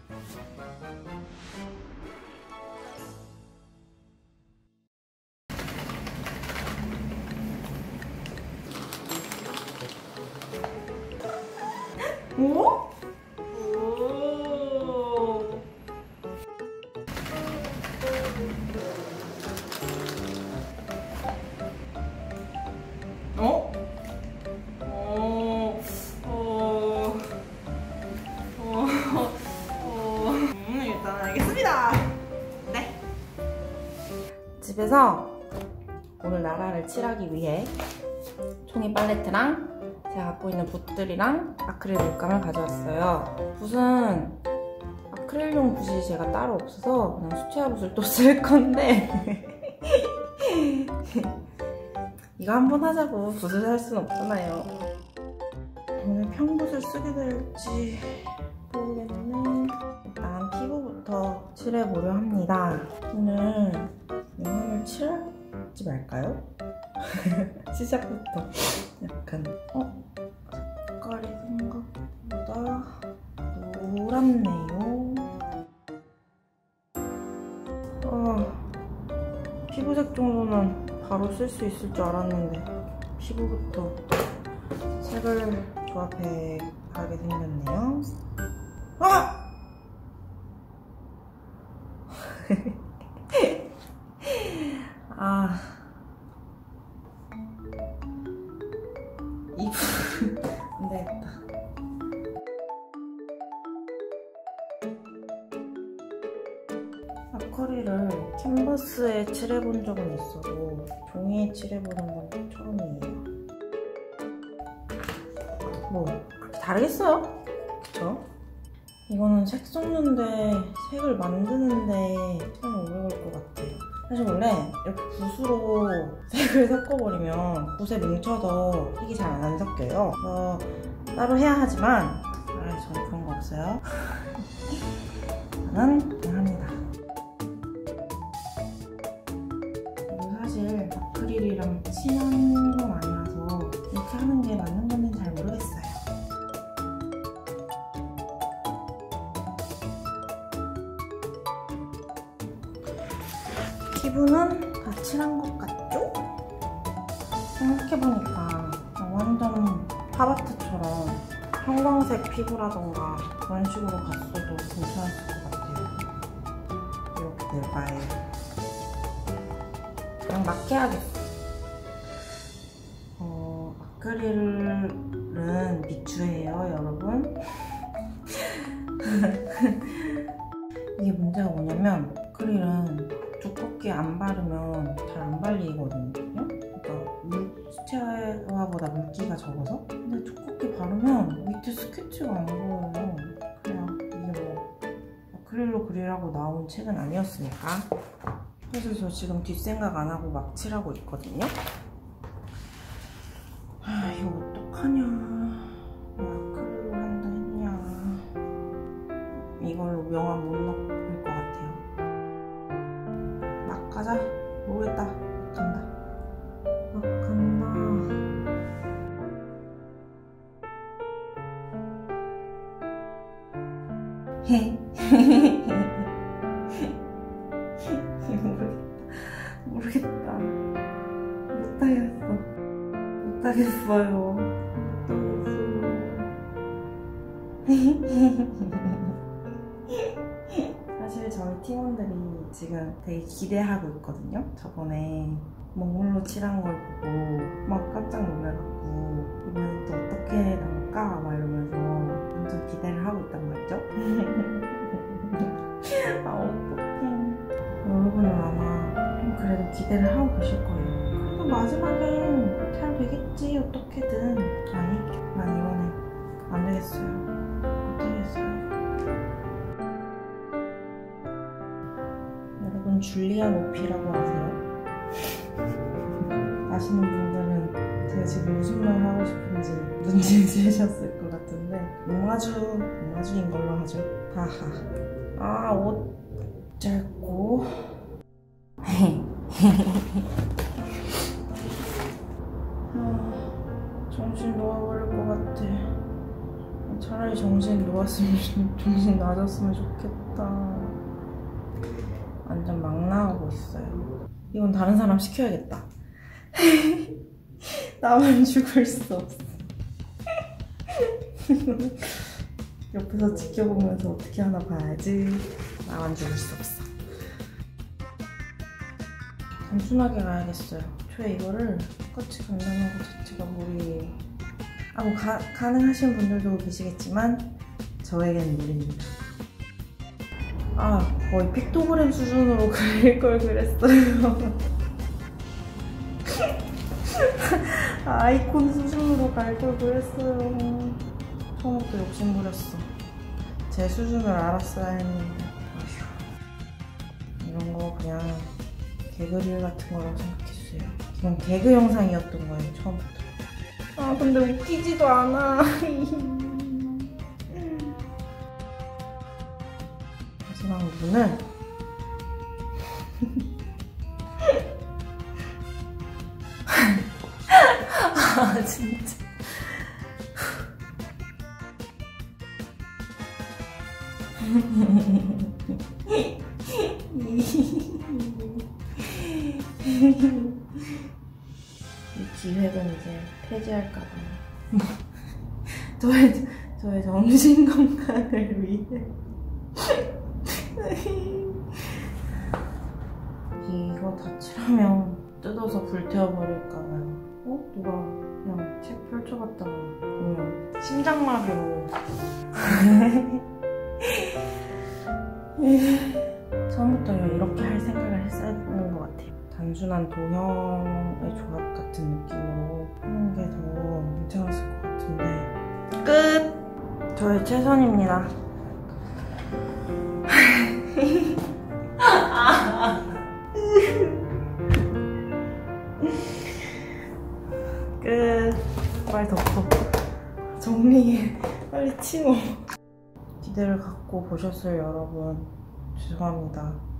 오? 일단 알겠습니다. 네. 집에서 오늘 나라를 칠하기 위해 종이 팔레트랑 제가 갖고 있는 붓들이랑 아크릴 물감을 가져왔어요. 붓은 아크릴용 붓이 제가 따로 없어서 그냥 수채화 붓을 또 쓸 건데 이거 한번 하자고 붓을 살 순 없잖아요. 오늘 평붓을 쓰게 될지 모르겠네. 일단 피부부터 칠해보려 합니다. 오늘 용암을 칠하지 말까요? 시작부터 약간 색깔이 생각보다 노랗네요. 피부색 정도는 바로 쓸 수 있을 줄 알았는데 피부부터 색을 조합해 가게 생겼네요. 안 되겠다. 아크릴을 캔버스에 칠해본 적은 있어도 종이에 칠해보는 건 처음이에요. 뭐 그렇게 다르겠어요? 그쵸? 이거는 색 섞는데 색을 만드는데 시간이 오래 걸릴 것 같아요. 사실 원래 이렇게 붓으로 색을 섞어버리면 붓에 뭉쳐서 색이 잘 안 섞여요. 그래서 따로 해야 하지만 저는 그런 거 없어요. 저는 그냥 합니다. 그리고 사실 아크릴이랑 친한 건 아니라서 이렇게 하는 게 맞는 건지는 잘 모르겠어요. 피부는 다 칠한 것 같죠? 생각해보니까 완전 팝아트처럼 형광색 피부라던가 그런 식으로 갔어도 괜찮았을 것 같아요. 이렇게 될까요? 그냥 막 해야겠어. 아크릴은 미추예요, 여러분. 이게 문제가 뭐냐면 아크릴은 두껍게 안 바르면 잘 안 발리거든요. 그러니까 수채화보다 물기가 적어서. 근데 두껍게 바르면 밑에 스케치가 안 보여요. 그냥 이게 뭐 아크릴로 그리라고 나온 책은 아니었으니까. 그래서 저 지금 뒷생각 안 하고 막 칠하고 있거든요. 이거 어떡하냐. 왜 아크릴로 한다 했냐. 이걸로 명암 못 넣을 것 같아요. 막 가자. 모르겠다. 간다. 막 간다. 헤. 모르겠다. 못하겠어요. 사실 저희 팀원들이 지금 되게 기대하고 있거든요. 저번에 먹물로 칠한 걸 보고 막 깜짝 놀래갖고 이번엔 또 어떻게 나올까 막 이러면서 엄청 기대를 하고 있단 말이죠. 어떡해. 여러분은 아마 좀 그래도 기대를 하고 계실 거예요. 그래도 마지막엔 잘 되겠지 어떻게든. 아니, 난 이번에 안 되겠어요. 못하겠어요. 여러분 줄리안 오피라고 아세요? 아시는 분들은 제가 지금 무슨 말 하고 싶은지 눈치 채셨을 것 같은데 옹아주인 걸로 하죠. 하하. 옷 짧고 정신 놓아버릴 것 같아. 차라리 정신 놓았으면 정신 놔줬으면 좋겠다. 완전 막 나오고 있어요. 이건 다른 사람 시켜야겠다. 나만 죽을 수 없어. 옆에서 지켜보면서 어떻게 하나 봐야지. 나만 죽을 수 없어. 단순하게 가야겠어요. 초에 이거를 똑같이 간다는 것 자체가 무리예요. 뭐 가능하신 분들도 계시겠지만 저에겐 무리입니다. 거의 픽토그램 수준으로 그릴 걸 그랬어요. 아이콘 수준으로 갈 걸 그랬어요. 처음부터 욕심부렸어. 제 수준을 알았어야 했는데. 이런 거 그냥 개그릴 같은 거라고 생각해주세요. 이건 개그 영상이었던 거예요, 처음부터. 근데 웃기지도 않아. 마지막 눈은 진짜. 이 기획은 이제 폐지할까봐. 저의 정신 건강을 위해. 이거 다 칠하면 뜯어서 불태워버릴까봐요. 누가 그냥 책 펼쳐봤다가 보면 심장마비로. 처음부터 이렇게 할 생각을 했었는 것 같아요. 단순한 도형의 조합 같은 느낌으로 하는 게 더 괜찮았을 것 같은데. 끝! 저의 최선입니다. 끝. 빨리 덮어. 정리해. 빨리 치워. 기대를 갖고 보셨을 여러분, 죄송합니다.